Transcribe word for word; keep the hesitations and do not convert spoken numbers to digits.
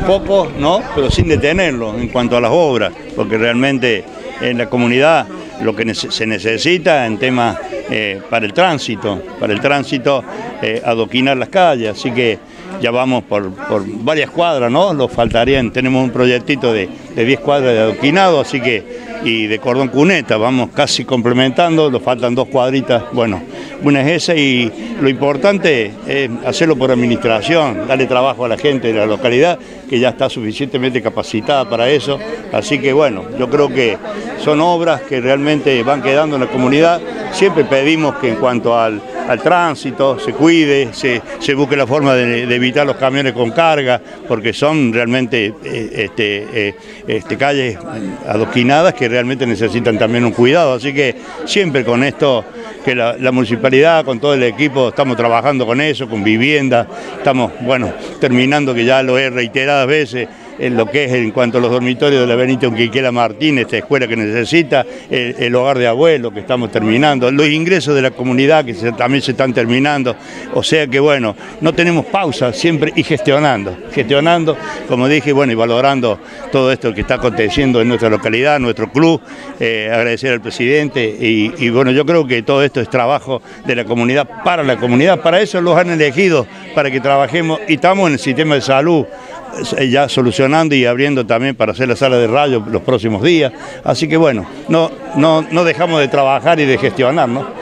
foco, ¿no? Pero sin detenerlo en cuanto a las obras, porque realmente en la comunidad lo que se necesita en temas eh, para el tránsito, para el tránsito, eh, adoquinar las calles, así que ya vamos por, por varias cuadras, ¿no? Nos faltarían, tenemos un proyectito de, de diez cuadras de adoquinado, así que, y de cordón cuneta, vamos casi complementando, nos faltan dos cuadritas, bueno, una es esa y lo importante es hacerlo por administración, darle trabajo a la gente de la localidad, que ya está suficientemente capacitada para eso, así que bueno, yo creo que son obras que realmente van quedando en la comunidad. Siempre pedimos que en cuanto al, al tránsito se cuide, se, se busque la forma de, de evitar los camiones con carga, porque son realmente eh, este, eh, este, calles adoquinadas que realmente necesitan también un cuidado, así que siempre con esto, que la, la municipalidad, con todo el equipo, estamos trabajando con eso, con vivienda, estamos, bueno, terminando, que ya lo he reiteradas veces, en lo que es en cuanto a los dormitorios de la Benito Unquiquela Martínez, esta escuela que necesita, el, el hogar de abuelos que estamos terminando, los ingresos de la comunidad que se, también se están terminando, o sea que bueno, no tenemos pausa siempre y gestionando, gestionando, como dije, bueno, y valorando todo esto que está aconteciendo en nuestra localidad, nuestro club, eh, agradecer al presidente y, y bueno, yo creo que todo esto es trabajo de la comunidad para la comunidad, para eso los han elegido, para que trabajemos y estamos en el sistema de salud, ya solucionando y abriendo también para hacer la sala de rayos los próximos días, así que bueno, no, no, no dejamos de trabajar y de gestionar, ¿no?